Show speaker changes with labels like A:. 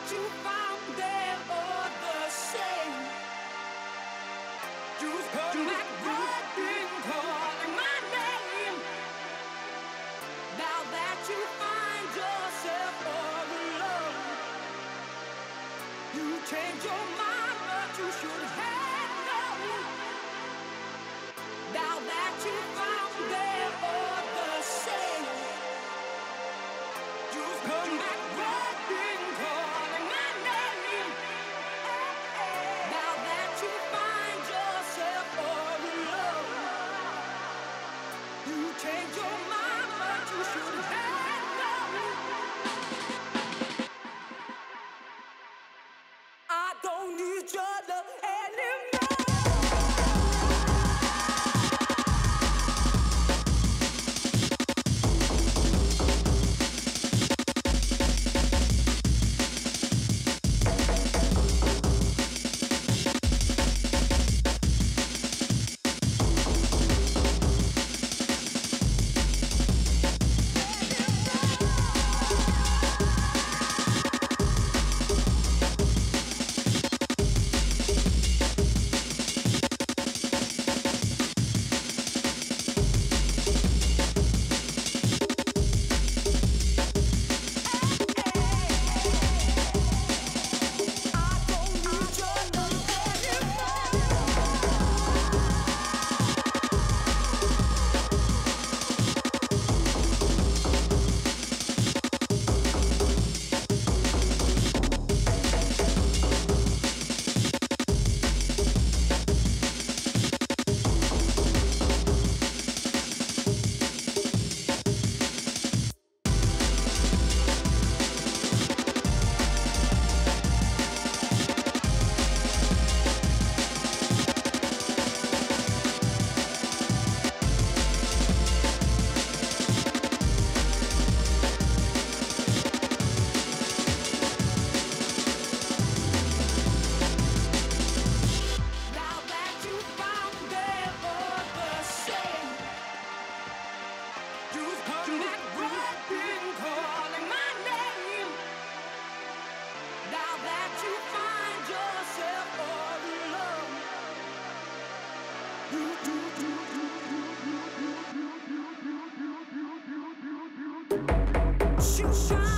A: you found them all the same. You've come back running, calling my name. Now that you find yourself all alone, you change your mind, but you should have known. Now that you found them all the same, you've come back running, calling my name. Now that you find yourself all alone, you change your mind, but you should have known. I don't need your love anymore. You shine.